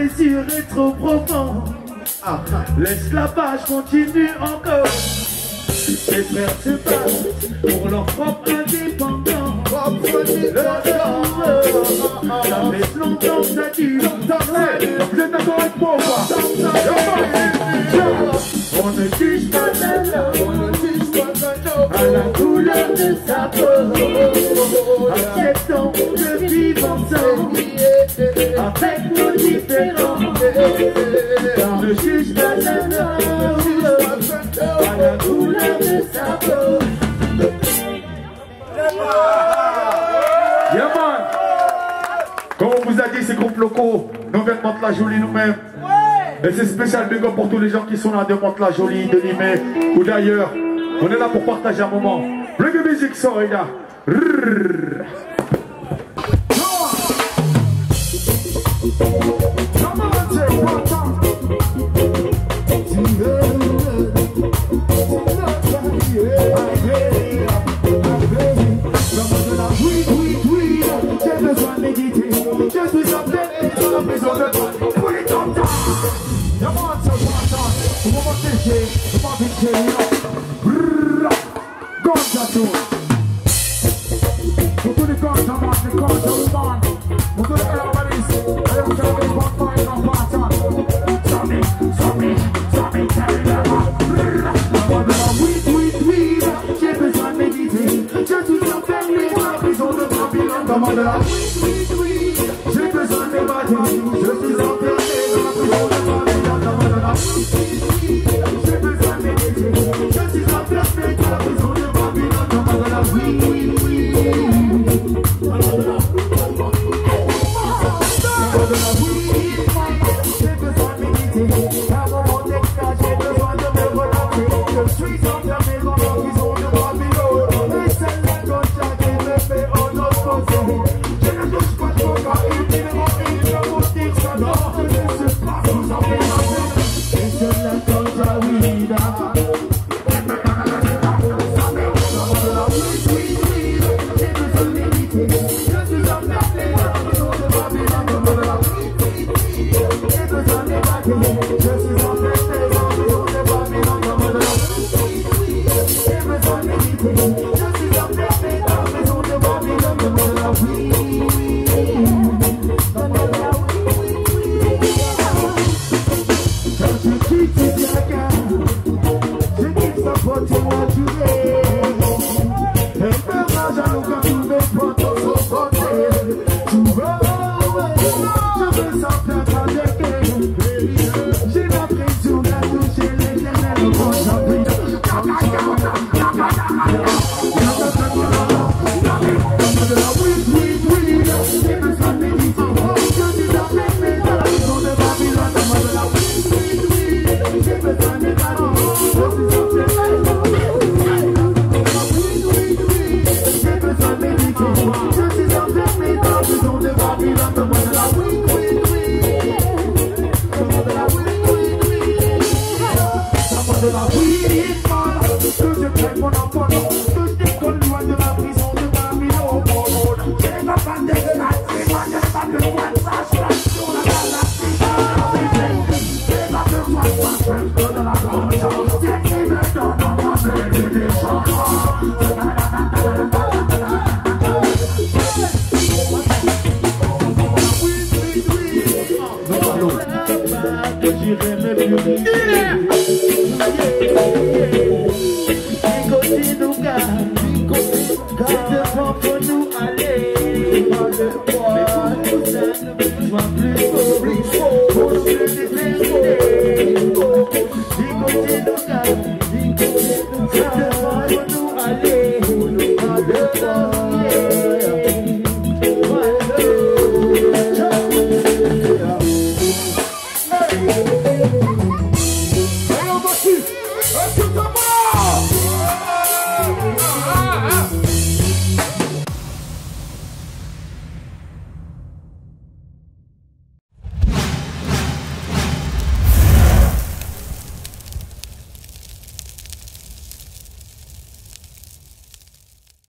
blessure est trop profonde. L'esclavage continue encore. Les frères se battent pour leur propre indépendance. Ça fait longtemps que ça dure. Vous êtes d'accord avec moi ou pas? On ne juge pas d'un homme à la couleur de sa peau. Acceptons de vivre ensemble avec nos différences. On ne juge pas d'un homme à la couleur de sa peau. Yeah man. Comme on vous a dit, ces groupes locaux, nous venons de Mantes-la-Jolie nous-mêmes. Et c'est spécial big up pour tous les gens qui sont là de Mantes-la-Jolie, de Limay ou d'ailleurs. On est là pour partager un moment. Reggae music, ça, les gars. J'ai besoin de m'évader, je suis enfermé dans la prison de Babylone. J'ai besoin de m'évader, je suis enfermé dans la prison de Babylone. Oui, oui, oui. J'ai besoin de m'évader, à un moment d'extase, j'ai besoin de me relaxer. Je suis enfermé dans la prison de Babylone. Et c'est la gauche qui me fait en opposé. Friends,